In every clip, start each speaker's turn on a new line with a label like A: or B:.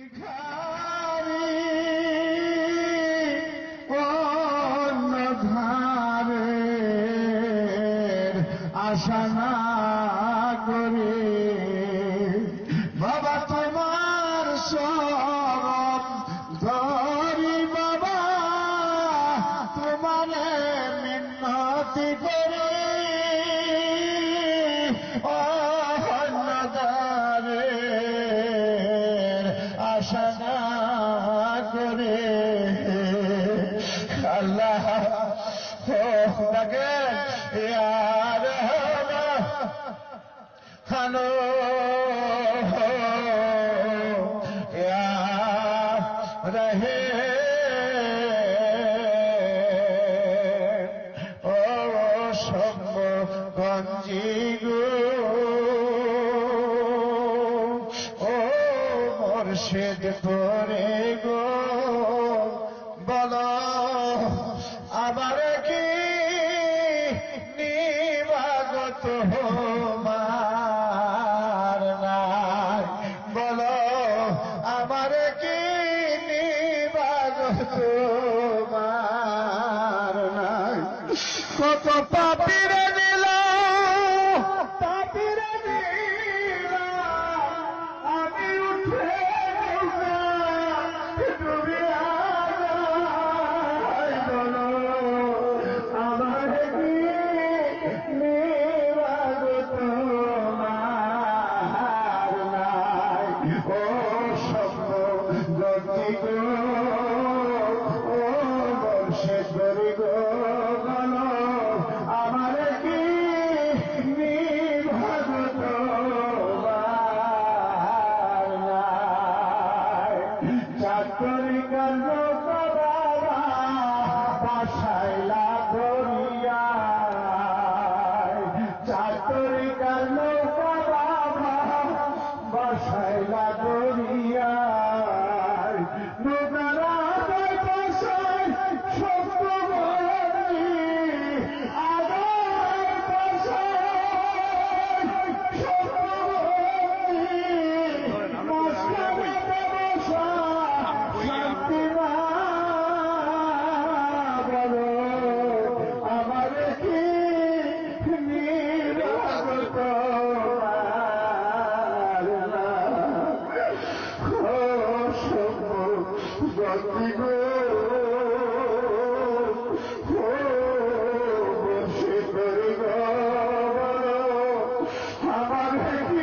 A: ভিখারি অন্নধারে আশা না করে বাবা তোমার শরণ ধরি বাবা তোমারে মিন্নতি করে অন্নধারে আশা না করে আল্লাহ দেখেন ইয়ার খানো রহে ও সম্ভগঞ্জি গো ও মুর্শিদ পরে গো বলো আবার কি নিবাগত মার নাই বলো আমার কি নিবাগত মার নাই কত পাপিরে দিল পাপিরে দিল আমি উঠে তুমি বলো আমার কি নিবাগত মার নাই ও সম্ভগতি গো ও বর্ষেশ্বরী গো বলো আমার কি নিবাগত মার নাই চাকরি কাণ্ড বাবা বাসাইলা ধরিয়া চাকরি কাণ্ড বাবা বাসাইলা ধরিয়া নৌকারা বসাই সত্য বলি আদায় বসাই সত্য বলি মশলাতে বসা শান্তি না বলো আমার কি নিরাগত গতি গো বসে করি গো বলো আমার কি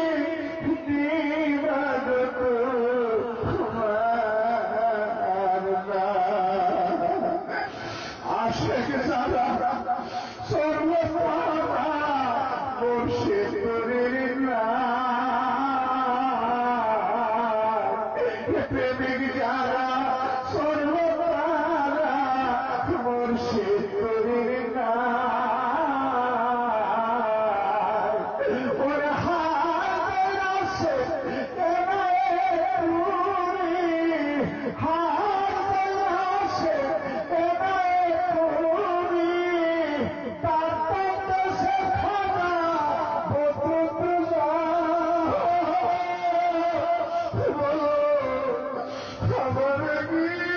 A: নিবাগত আশেখ যারা সর্বপারা বসে করি না প্রেমিক যারা সর্বপারা মুর্শিদ করির না ওর হাতের আছে হাতের আছে তার সে খানা খবর কি